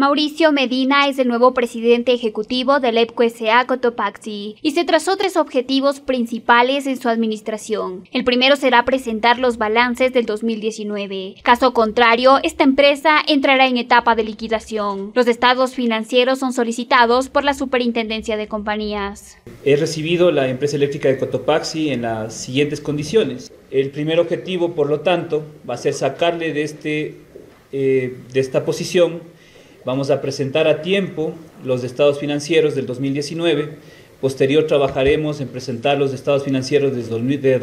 Mauricio Medina es el nuevo presidente ejecutivo del EPCO S.A. Cotopaxi y se trazó 3 objetivos principales en su administración. El primero será presentar los balances del 2019. Caso contrario, esta empresa entrará en etapa de liquidación. Los estados financieros son solicitados por la Superintendencia de Compañías. He recibido la empresa eléctrica de Cotopaxi en las siguientes condiciones. El primer objetivo, por lo tanto, va a ser sacarle de esta posición. Vamos a presentar a tiempo los estados financieros del 2019. Posterior trabajaremos en presentar los estados financieros de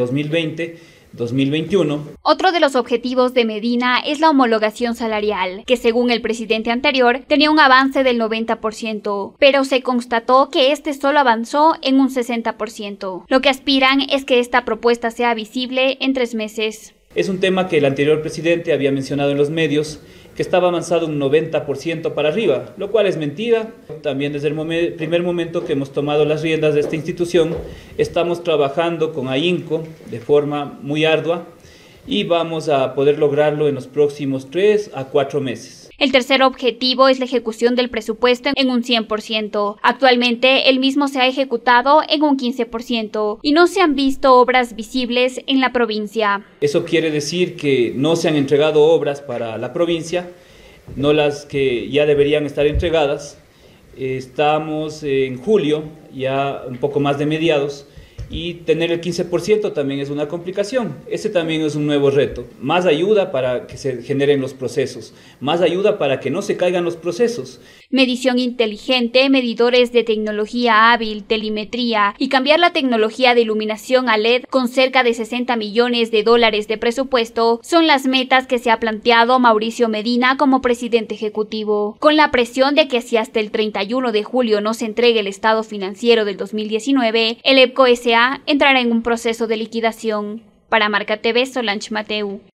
2020-2021. Otro de los objetivos de Medina es la homologación salarial, que según el presidente anterior tenía un avance del 90%, pero se constató que este solo avanzó en un 60%. Lo que aspiran es que esta propuesta sea visible en 3 meses. Es un tema que el anterior presidente había mencionado en los medios, que estaba avanzado un 90% para arriba, lo cual es mentira. También desde el primer momento que hemos tomado las riendas de esta institución, estamos trabajando con AINCO de forma muy ardua y vamos a poder lograrlo en los próximos 3 a 4 meses. El tercer objetivo es la ejecución del presupuesto en un 100%. Actualmente el mismo se ha ejecutado en un 15% y no se han visto obras visibles en la provincia. Eso quiere decir que no se han entregado obras para la provincia, no las que ya deberían estar entregadas. Estamos en julio, ya un poco más de mediados, y tener el 15% también es una complicación. Ese también es un nuevo reto. Más ayuda para que se generen los procesos, más ayuda para que no se caigan los procesos. Medición inteligente, medidores de tecnología hábil, telemetría y cambiar la tecnología de iluminación a LED con cerca de $60 millones de presupuesto son las metas que se ha planteado Mauricio Medina como presidente ejecutivo. Con la presión de que si hasta el 31 de julio no se entregue el estado financiero del 2019, el EPCO S.A. entrará en un proceso de liquidación. Para Marca TV, Solange Mateu.